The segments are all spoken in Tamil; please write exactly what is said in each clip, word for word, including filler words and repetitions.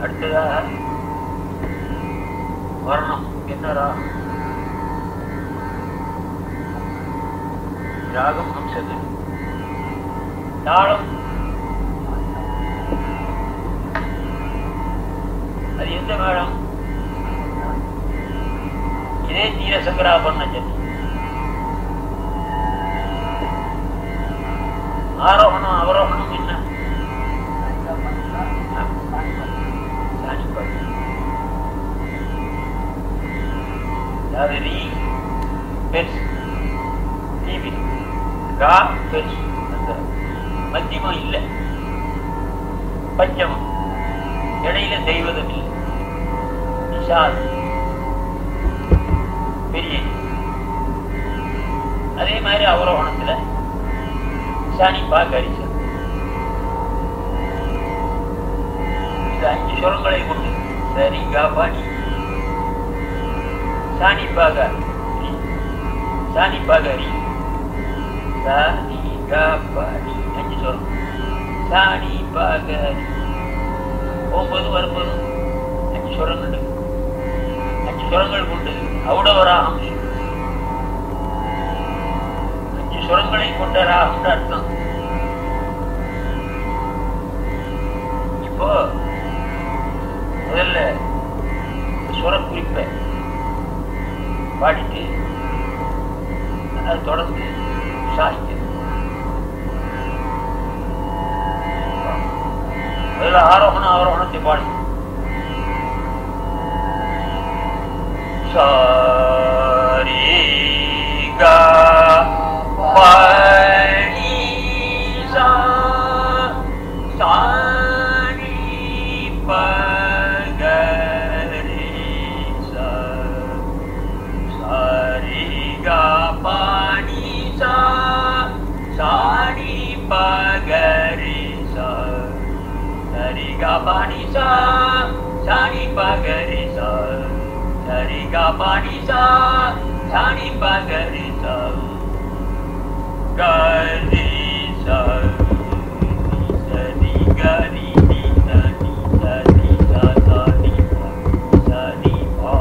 அடுத்ததாக வர்ணம் என்ன ராகம்? ராகம் அம்சது. தாளம் அது எந்த மேடம்? இதே தீர சங்கராபரண ஜன்மம். ஆரோகணம் அவரோகணம் என்ன? அதாவது ரீ பெருசு, டிவி கா பெருசு, அந்த மத்தியமும் இல்லை, பஞ்சமம், இடையில தெய்வதம் இல்லை, நிஷாத் பெரிய. அதே மாதிரி அவரோகணத்துல சாணிப்பா கரிசா, இது அஞ்சு சுரங்களை கொண்டு சரி கா பாணி சாணி பாகரி சாணி பாகரி சாணி கா பாணி அஞ்சு சுரம். சாணி பாகரி ஒன்பது வரும்போது அஞ்சு சுரங்கள் அஞ்சு சுரங்கள் கொண்டு அவுடவராகம். அஞ்சு சுரங்களை கொண்ட ராகம் அர்த்தம். இப்போ முதல்ல சுர குறிப்பை பாடிட்டு அது தொடர்ந்து சாகித்யம். முதல்ல ஆரோகணம் அவரோகணத்தை பாடி சாரி கா பனி சா சாரி பகரி சா சாரி கா பனி சா சாரி பகரி சா சாரி கா பனி சா சாரி பகரி சா சரி கா பாணி சா சாணி பகரி சா கரி சா சரி கரி தி சரி சரி சா சாணி சரி பா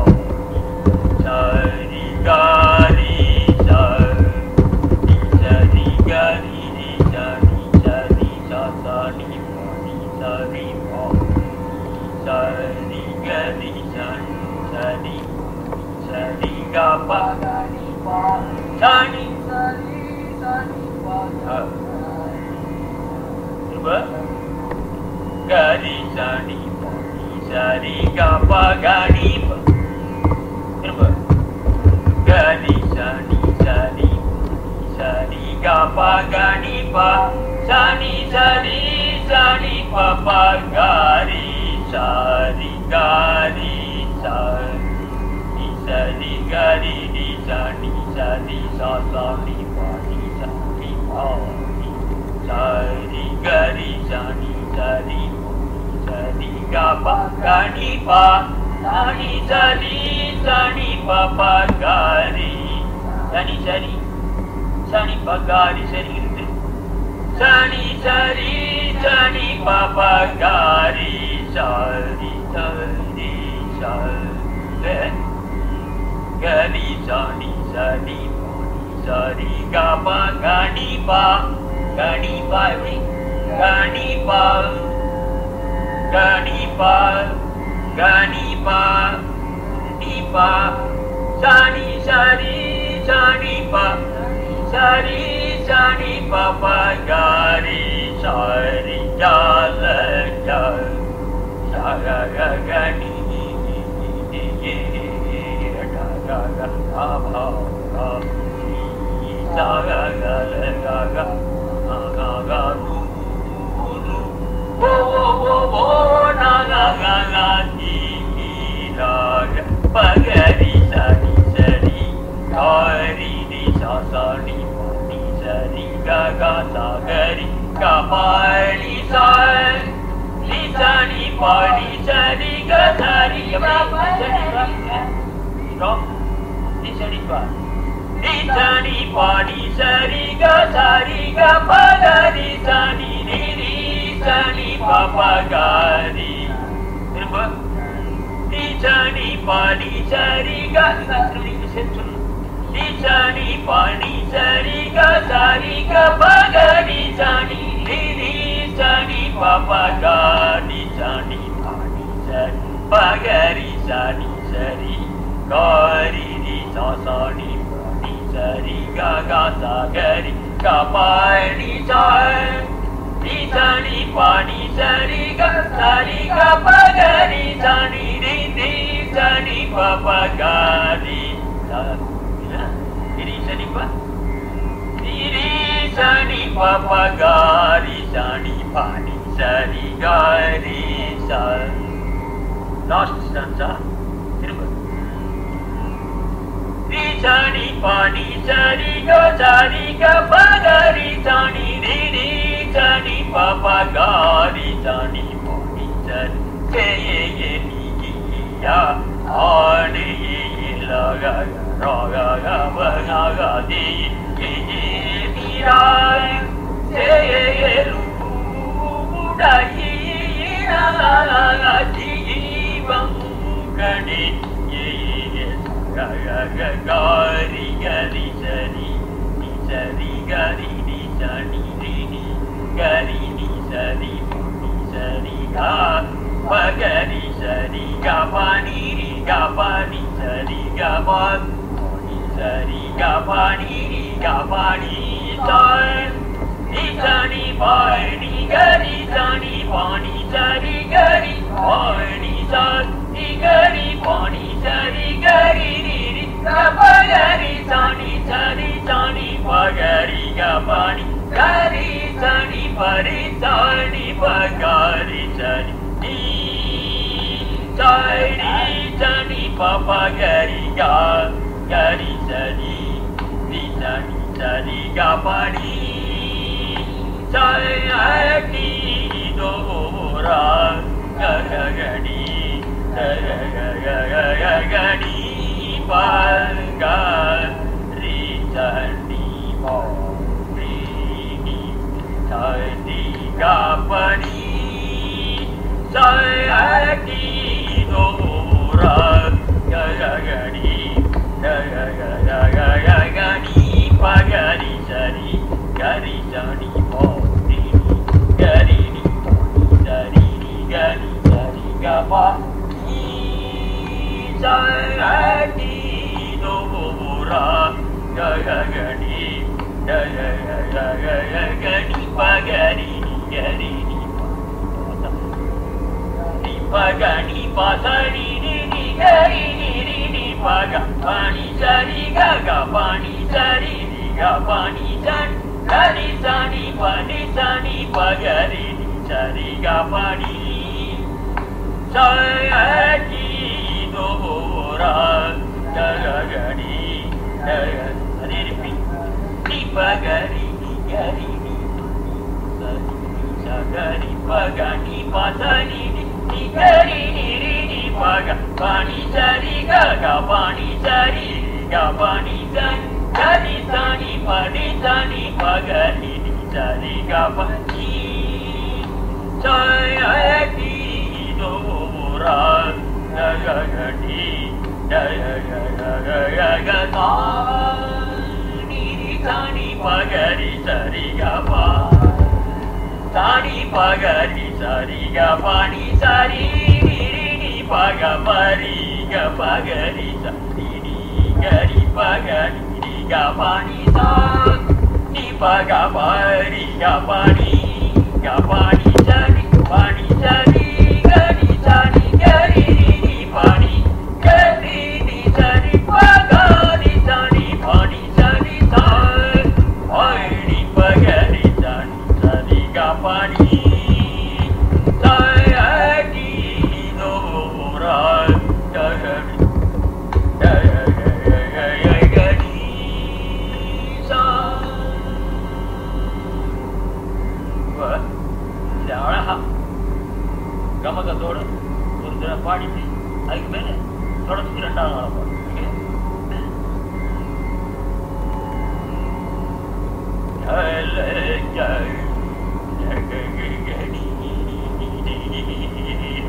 சரி கரி சா சரி கரி தி சரி சரி சா சாணி பாணி சரி பா சரி கரி சரி சரி சரி கா பா சாணி சரி சரி பா கரி சாணி பாணி சரி கா பா கரி பா திரும்ப கரி சாணி சரி சரி கா பா கரி பா சாணி சரி சரி பா பா கரி சரி கரி சரி சரி கரி தி சரி சரி சா சாணி பாணி சரி பாணி சரி கரி சரி சரி சரி கா பா கரி பா சாணி சரி சரி பா பா கரி சரி சரி சரி பா கரி சரி இருந்து சரி சரி சரி பா பா கரி சரி சரி கரி சாணி சரி பாணி சரி கா பா கணி பா கணி பா எப்படி கணி பா கணி பா கணி பா நீ பா சாணி சரி சாணி பா சரி சாணி பா பா கரி சரி ஜால ஜால கணி பகரி சரி சரி காரி தி சா சாணி பாணி சரி கா சாகரி கபாலி சாய் தி சனி பாணி சரி க சரி தி சனி பா தி சனி பாணி சரி க சரி க பகரி சனி தி தி சனி பா பகரி திரும்ப திரும்ப நீ சனி பாடி சரி க நீ சனி பாடி சரி க சரி க பகடி சனி நீ சனி பாபா காடி சனி பாடி சரி பகரி சனி சரி காரி ரி சா சனி பாடி சரி க க சகரி க பாடி சரி நீ சனி பாடி சரி க சரி க பகரி சனி நீ நீ சனி பாபா காரி Diri sani pa, diri sani papa gari sani pani sani gari san. Last stanza. Tirumba. Diri sani pani sani ga sani ga pagari sani diri sani papa gari sani pani sani ye ye ye ni ya ani ye la ga ga. Raga ga ba ga ga di di di rai se ye lu da yi na la la di bang ga di ye ye ga ga ga ga ri ga ri sa ri ni sa ri ga ri ni sa ni ri ni ga ri ni sa ri ni sa ri ga pa ga ri sa ri ga pa ni ri ga pa ni sa ri ga pa Sari ga pa ni ni ga pa ni sa ni sa ni pa ni ga ni sa ni pa ni sa ni ga ni pa ni sa ni ga ni pa ni sa ni ga ni ni ni ga pa ga ni sa ni sa ni sa ni pa ga ni ga pa ni ga ni sa ni pa ni sa ni pa ga ni sa ni ni sa ni sa ni pa pa ga ni ga Gari sani, ni sani sani ga pa ni, sani do ra ga ga ga ni, ga ga ga ga ga ga ga ni pa ga ri sani pa ri ni sani ga pa ni, sani do ra ga ga ga ni. Ga ga ga ga ga ga ga ni pa ga ri sa ri ga ri sa ni pa ni ga ri ni sa ri ni ga ni sa ri ga pa ni sa ni do ra ga ga ga ni ga ga ga ga ga ga ga ni pa ga ri ni ga ri ni pa ni pa ga ni pa sa ri ni ni ga ri ni ri ni pa ga pa ni sa ni ga ga pa ni sa ri ni ga pa ni sa ga ni sa ni pa ni sa ni pa ga ri ni sa ri ga pa ni sa ni do ra ga ga ga ni ga ga ni ri ni pa ga ri ni ga ri ni sa ni sa ga ni pa ga ni pa sa ni ni ga ri ni ri ni pa ga pa ni sa ri ga ga pa ni sa ri ga pa ni sa ga ni sa ni pa ni sa ni pa ga ni ni sa ri ga pa ni sa ni do ra ga ga ga ni ga ga ga ga ga ga ga sa ni ni sa ni pa ga ri sa ri ga pa sa ni pa ga ri sa ri ga pa ni sa ri ni ri ni pa ga pa ri ga pa ga ri sa ni ni ga ri pa ga ni ri ga pa ni sa ni pa ga pa ri ga pa ni ga pa ni sa ni pa ni sa ni ga ni sa ni ga ri ni pa ni ga ri ni sa ni pa ga ni sa ni pa ni sa ni sa pa ni pa ga ri sa ni sa ni ga pa ni sa ni do ra ga ga ga ga ga ga ga ni sa wa இது அழகா கமகத்தோடு ஒரு தின பாடிட்டு அதுக்கு மேலே தொடர்ந்து ரெண்டாவது நாள் பாடு Jai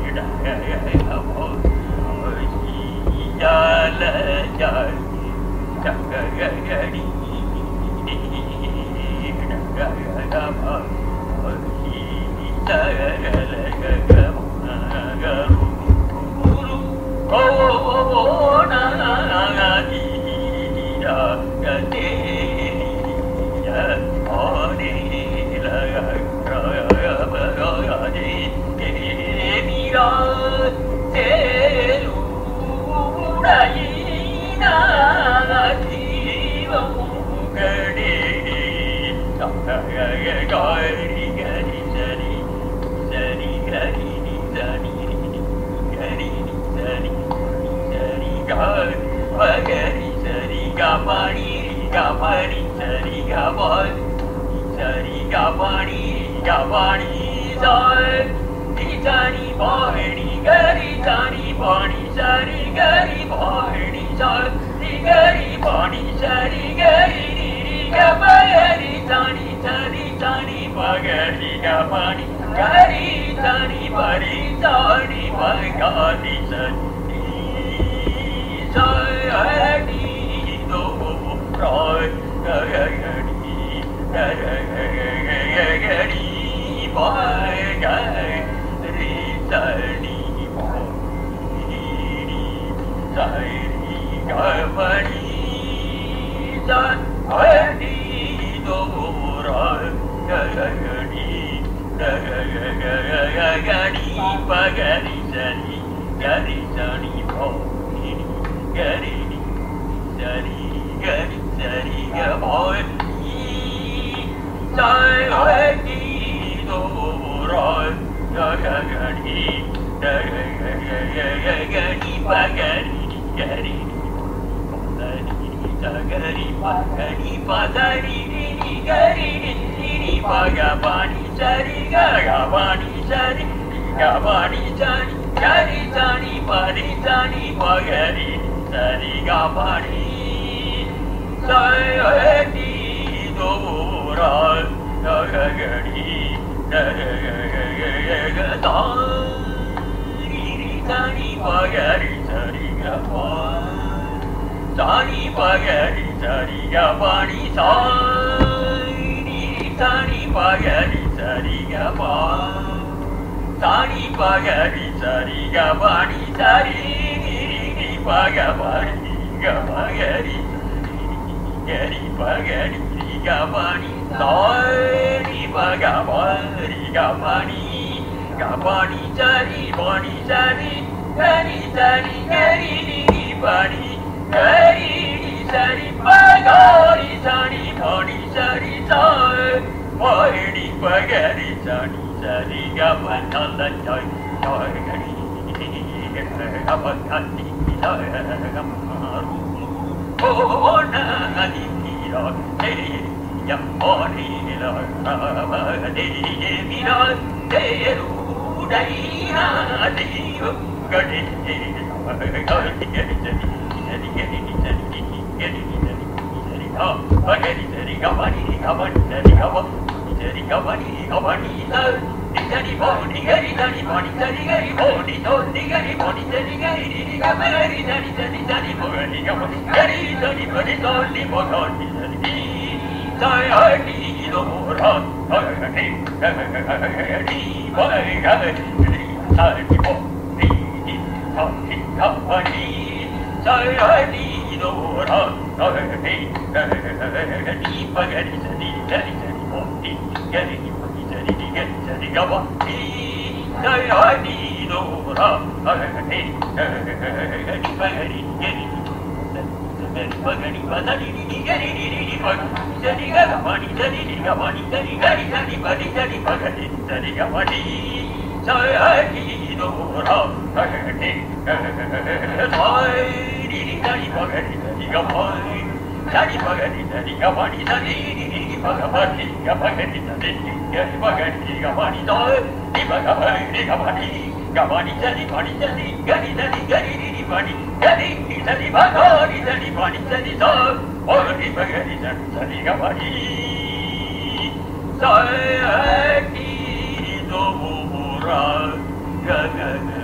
Sai, I need no more.